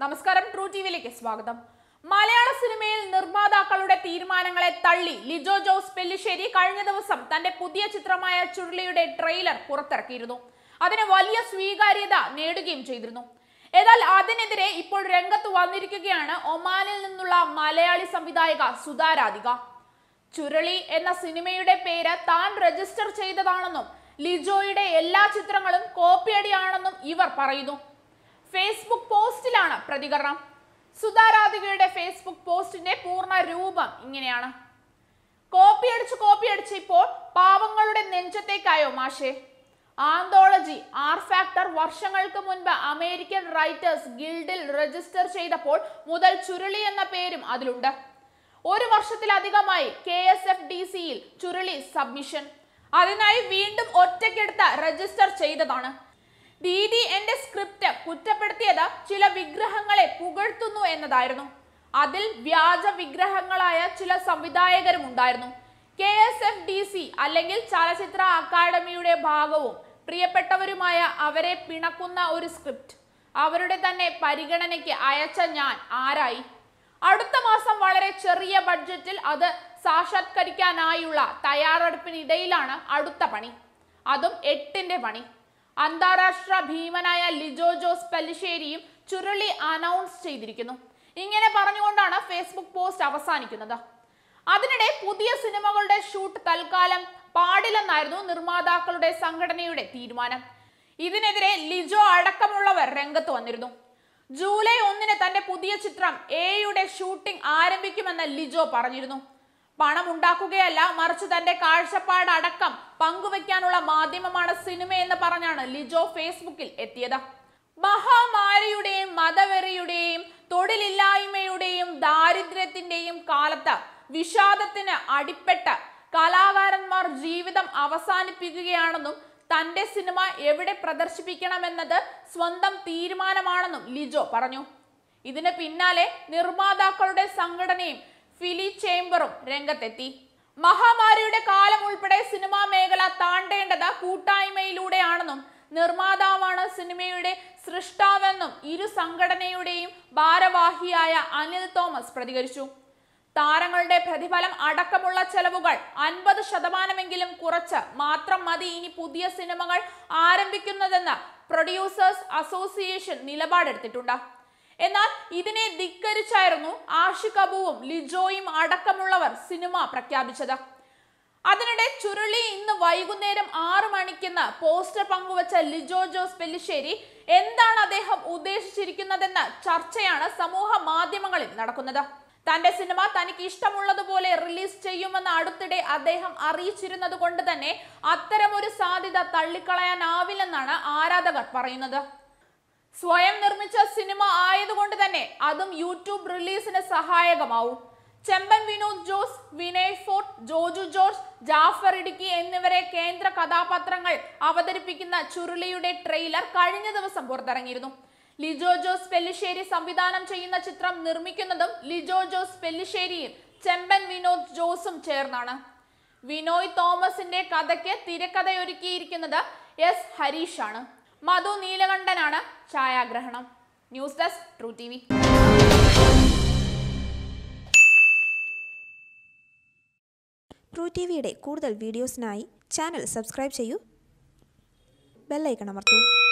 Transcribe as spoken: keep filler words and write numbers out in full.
നമസ്കാരം, ട്രൂ ടിവിയിലേക്ക് സ്വാഗതം. മലയാള സിനിമയിൽ നിർമ്മാതാക്കളുടെ തീരുമാനങ്ങളെ തള്ളി ലിജോ ജോസ് പെല്ലിശ്ശേരി കഴിഞ്ഞ ദിവസം തന്റെ പുതിയ ചിത്രമായ ചുരുളിയുടെ ട്രെയിലർ പുറത്തിറക്കിയിരുന്നു. അതിന് വലിയ സ്വീകാര്യത നേടുകയും ചെയ്തിരുന്നു. എന്നാൽ അതിനെതിരെ ഇപ്പോൾ രംഗത്ത് വന്നിരിക്കുകയാണ് ഒമാനിൽ നിന്നുള്ള മലയാളി സംവിധായിക സുധാരാധിക. ചുരുളി എന്ന സിനിമയുടെ പേര് താൻ രജിസ്റ്റർ ചെയ്തതാണെന്നും ലിജോയുടെ എല്ലാ ചിത്രങ്ങളും കോപ്പിയടിയാണെന്നും ഇവർ പറയുന്നു. ഫേസ്ബുക്ക് പോസ്റ്റിലാണ് പ്രതികരണം. സുധാരാധികയുടെ ഫേസ്ബുക്ക് പോസ്റ്റിന്റെ പൂർണ്ണ രൂപം ഇങ്ങനെയാണ്: കോപ്പിയടിച്ച് കോപ്പിയടിച്ച് ഇപ്പോൾ പാവങ്ങളുടെ നെഞ്ചത്തേക്കായോ മാഷേ. ആന്തോളജി ആർ ഫാക്ടർ വർഷങ്ങൾക്ക് മുൻപ് അമേരിക്കൻ റൈറ്റേഴ്സ് ഗിൽഡിൽ രജിസ്റ്റർ ചെയ്തപ്പോൾ മുതൽ ചുരുളി എന്ന പേരും അതിലുണ്ട്. ഒരു വർഷത്തിലധികമായി കെ എസ് എഫ് ഡി സിയിൽ ചുരുളി സബ്മിഷൻ. അതിനായി വീണ്ടും ഒറ്റയ്ക്കെടുത്ത് രജിസ്റ്റർ ചെയ്തതാണ്. ദീദി എന്റെ സ്ക്രിപ്റ്റ് കുറ്റപ്പെടുത്തിയത് ചില വിഗ്രഹങ്ങളെ പുകഴ്ത്തുന്നു എന്നതായിരുന്നു. അതിൽ വ്യാജ വിഗ്രഹങ്ങളായ ചില സംവിധായകരും ഉണ്ടായിരുന്നു. K S F D C അല്ലെങ്കിൽ ചലച്ചിത്ര അക്കാദമിയുടെ ഭാഗവും പ്രിയപ്പെട്ടവരുമായ അവരെ പിണക്കുന്ന ഒരു സ്ക്രിപ്റ്റ് അവരുടെ തന്നെ പരിഗണനയ്ക്ക് അയച്ച ഞാൻ ആരായി? അടുത്ത മാസം വളരെ ചെറിയ ബഡ്ജറ്റിൽ അത് സാക്ഷാത്കരിക്കാനായുള്ള തയ്യാറെടുപ്പിനിടയിലാണ് അടുത്ത പണി, അതും എട്ടിന്റെ പണി. അന്താരാഷ്ട്ര ഭീമനായ ലിജോ ജോസ് പെല്ലിശ്ശേരിയും ചുരുളി അനൗൺസ് ചെയ്തിരിക്കുന്നു. ഇങ്ങനെ പറഞ്ഞുകൊണ്ടാണ് ഫേസ്ബുക്ക് പോസ്റ്റ് അവസാനിക്കുന്നത്. അതിനിടെ പുതിയ സിനിമകളുടെ ഷൂട്ട് തൽക്കാലം പാടില്ലെന്നായിരുന്നു നിർമ്മാതാക്കളുടെ സംഘടനയുടെ തീരുമാനം. ഇതിനെതിരെ ലിജോ അടക്കമുള്ളവർ രംഗത്ത് വന്നിരുന്നു. ജൂലൈ ഒന്നിന് തന്റെ പുതിയ ചിത്രം എയുടെ ഷൂട്ടിംഗ് ആരംഭിക്കുമെന്ന് ലിജോ പറഞ്ഞിരുന്നു. പണം ഉണ്ടാക്കുകയല്ല, മറിച്ച് തന്റെ കാഴ്ചപ്പാട് അടക്കം പങ്കുവെക്കാനുള്ള മാധ്യമമാണ് സിനിമ എന്ന് പറഞ്ഞാണ് ലിജോ ഫേസ്ബുക്കിൽ എത്തിയത്. മഹാമാരിയുടെയും മതവെറിയുടെയും തൊഴിലില്ലായ്മയുടെയും ദാരിദ്ര്യത്തിന്റെയും കാലത്ത് വിഷാദത്തിന് അടിപ്പെട്ട് കലാകാരന്മാർ ജീവിതം അവസാനിപ്പിക്കുകയാണെന്നും തന്റെ സിനിമ എവിടെ പ്രദർശിപ്പിക്കണമെന്നത് സ്വന്തം തീരുമാനമാണെന്നും ലിജോ പറഞ്ഞു. ഇതിന് പിന്നാലെ നിർമ്മാതാക്കളുടെ സംഘടനയും ഫിലി ചേംബറും രംഗത്തെത്തി. മഹാമാരിയുടെ കാലം ഉൾപ്പെടെ സിനിമാ മേഖല താണ്ടേണ്ടത് കൂട്ടായ്മയിലൂടെയാണെന്നും നിർമ്മാതാവാണ് സിനിമയുടെ സൃഷ്ടാവെന്നും ഇരു സംഘടനയുടെയും ഭാരവാഹിയായ അനിൽ തോമസ് പ്രതികരിച്ചു. താരങ്ങളുടെ പ്രതിഫലം അടക്കമുള്ള ചെലവുകൾ അൻപത് ശതമാനമെങ്കിലും കുറച്ച് മാത്രം മതി ഇനി പുതിയ സിനിമകൾ ആരംഭിക്കുന്നതെന്ന് പ്രൊഡ്യൂസേഴ്സ് അസോസിയേഷൻ നിലപാടെടുത്തിട്ടുണ്ട്. എന്നാൽ ഇതിനെ ധിക്കരിച്ചായിരുന്നു ആഷിഖ് അബുവും ലിജോയും അടക്കമുള്ളവർ സിനിമ പ്രഖ്യാപിച്ചത്. അതിനിടെ ചുരുളി ഇന്ന് വൈകുന്നേരം ആറു മണിക്കെന്ന് പോസ്റ്റർ പങ്കുവച്ച ലിജോ ജോസ് പെല്ലിശ്ശേരി എന്താണ് അദ്ദേഹം ഉദ്ദേശിച്ചിരിക്കുന്നതെന്ന ചർച്ചയാണ് സമൂഹ മാധ്യമങ്ങളിൽ നടക്കുന്നത്. തന്റെ സിനിമ തനിക്ക് ഇഷ്ടമുള്ളതുപോലെ റിലീസ് ചെയ്യുമെന്ന് അടുത്തിടെ അദ്ദേഹം അറിയിച്ചിരുന്നത് കൊണ്ട് തന്നെ അത്തരമൊരു സാധ്യത തള്ളിക്കളയാനാവില്ലെന്നാണ് ആരാധകർ പറയുന്നത്. സ്വയം നിർമ്മിച്ച സിനിമ ആയതുകൊണ്ട് തന്നെ അതും യൂട്യൂബ് റിലീസിന് സഹായകമാവും. ചെമ്പൻ വിനോദ് ജോസ്, വിനയ് ഫോർട്ട്, ജോജു ജോർജ്, ജാഫർ ഇടുക്കി എന്നിവരെ കേന്ദ്ര കഥാപാത്രങ്ങൾ അവതരിപ്പിക്കുന്ന ചുരുളിയുടെ ട്രെയിലർ കഴിഞ്ഞ ദിവസം പുറത്തിറങ്ങിയിരുന്നു. ലിജോ ജോസ് പെല്ലിശ്ശേരി സംവിധാനം ചെയ്യുന്ന ചിത്രം നിർമ്മിക്കുന്നതും ലിജോ ജോസ് പെല്ലിശ്ശേരിയും ചെമ്പൻ വിനോദ് ജോസും ചേർന്നാണ്. വിനോയ് തോമസിന്റെ കഥയ്ക്ക് തിരക്കഥയൊരുക്കിയിരിക്കുന്നത് എസ് ഹരീഷാണ്. മധു നീലകണ്ഠനാണ് ഛായാഗ്രഹണം. News desk, true TV. True ടിവിയുടെ കൂടുതൽ വീഡിയോസിനായി ചാനൽ സബ്സ്ക്രൈബ് ചെയ്യൂ, ബെൽ ഐക്കൺ അമർത്തൂ.